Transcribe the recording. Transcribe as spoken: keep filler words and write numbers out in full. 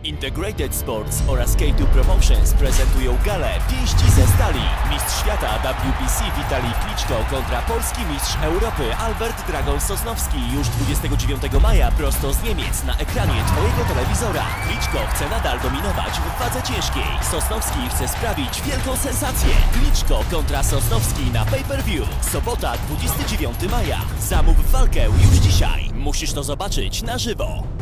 Integrated Sports oraz K two Promotions prezentują galę Pięści ze stali. Mistrz świata W B C Witalij Kliczko kontra polski mistrz Europy Albert Dragon Sosnowski już dwudziestego dziewiątego maja prosto z Niemiec na ekranie twojego telewizora. Kliczko chce nadal dominować w wadze ciężkiej. Sosnowski chce sprawić wielką sensację. Kliczko kontra Sosnowski na pay-per-view. Sobota dwudziestego dziewiątego maja. Zamów walkę już dzisiaj. Musisz to zobaczyć na żywo.